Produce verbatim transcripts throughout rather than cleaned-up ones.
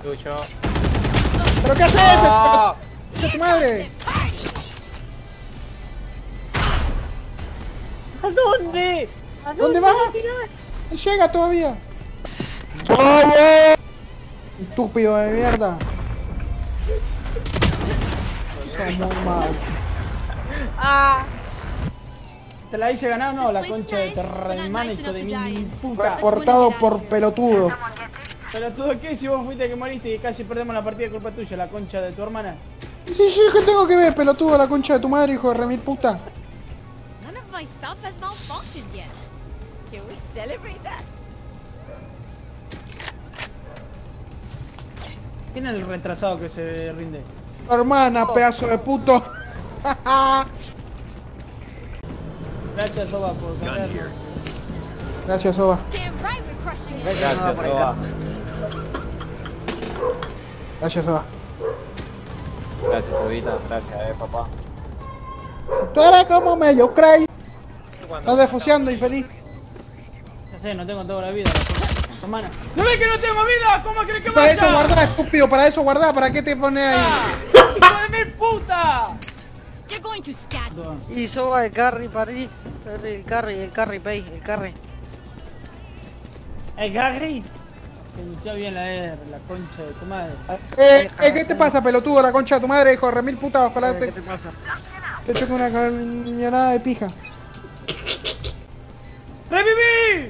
Tuyo. ¿Pero qué haces? ¡Oh! ¡Concha tu madre! ¿A dónde? ¿A dónde, ¿Dónde vas? No llega todavía. Estúpido de mierda. Son muy malos. ¡Ah! ¿Te la hice ganar o no? La concha de terremán, hijo de mi puta. Portado por pelotudo. Pero tú qué si vos fuiste que moriste y casi perdemos la partida culpa tuya, la concha de tu hermana. Sí, sí, ¿qué tengo que ver, pelotudo? La concha de tu madre, hijo de remil puta. None of my stuff has malfunctioned yet. Can we celebrate that? ¿Quién es el retrasado que se rinde? Hermana, pedazo de puto. Gracias, Soba, por correr. Gracias, Soba. Damn right we're crushing it. Gracias, Soba. Gracias, Soba. Gracias, Sobita. Gracias, eh, papá. Tú eres como medio cray. Estás defuseando, infeliz. Ya sé, no tengo toda la vida. Hermana. ¿No ves que no tengo vida? ¿Cómo crees que Para vaya? eso guardá, estúpido, para eso guardá. ¿Para qué te pones ahí? ¡Hijo de mi puta! You're going to scat. Y soba el carry para ahí. El carry, el carry, pay, el carry. ¿El Gagri? Pronuncia bien la R, la concha de tu madre. Eh, eh, ¿qué te pasa, pelotudo? La concha de tu madre, hijo de remil puta. Ojalá ¿Qué te, te pasa? te choque una cañonada de pija. ¡Reviví!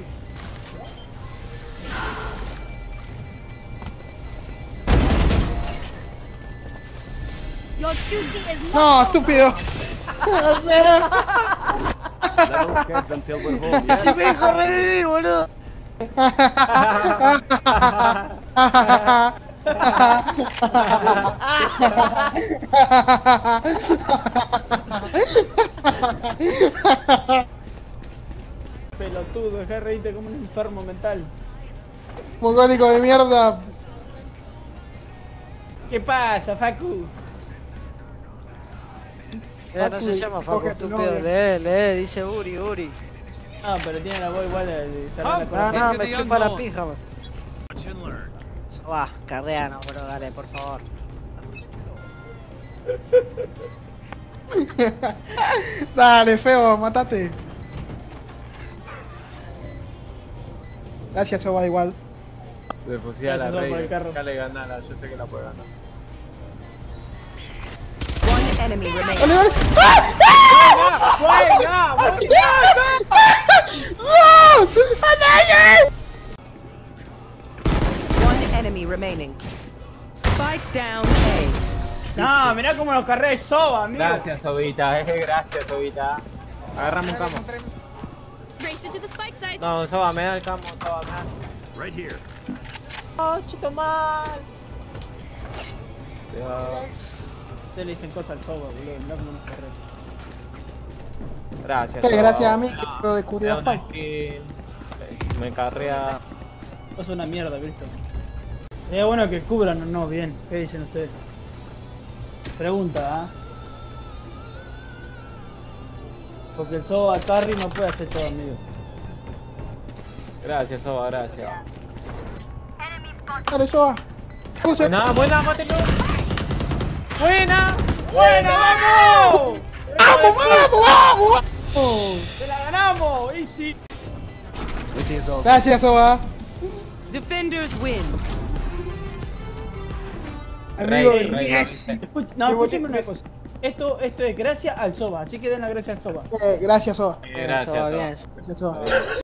Your duty is No, not estúpido. ¡Sí me dijo revivir, boludo! Pelotudo, deja de reírte como un enfermo mental. Mongólico de mierda. ¿Qué pasa, Facu? Mira, no se llama Facu, estúpido, lee, lee, dice Uri, Uri. No, pero tiene la voz igual de, de cerrar la No, corazón. no, me chupa la pija, man. Va, carreano, bro, dale, por favor. Dale, feo, matate. Gracias, Soba, igual. De fusil a la Gracias, Soba, por el rey. carro. Buscale ganarla, yo sé que la puede ganar. One enemy remaining. Dale, dale. ¡Buena! One enemy remaining. Spike down A. No, mirá cómo nos carré Soba, amigo. Gracias, Sobita. Eh, gracias, Sobita. Agarramos un camo. race into the spike site. No, Soba, me da el camo, Soba, me da. Right here. Oh, chito mal. Cuidado. Ustedes le dicen cosas al Soba, boludo. Mirá cómo nos carré. Gracias, Sí, Soba. gracias a mí que No, lo descubrí me da a una Spike. skin. Me carrea. Vos sos una mierda, Cristo. Sería bueno que cubran o no, bien. ¿Qué dicen ustedes? Pregunta, ¿ah? Porque el Soba carry no puede hacer todo, amigo. Gracias, Soba, gracias. Dale, Soba. Puse. Buena, buena, mátelo. ¡Buena! ¡Buena, vamos! ¡Vamos, vamos, vamos! vamos! ¡Se la ganamos! ¡Easy! Gracias, Soba. Defenders win. Amigo, Rey, rey, yes. rey. Escuch- no, Qué escúchame una bonito. cosa. Esto, esto es gracias al Soba, así que den la gracia al Soba. Eh, Gracias, Soba. Eh, Gracias, Soba, Soba. bien. Gracias, Soba.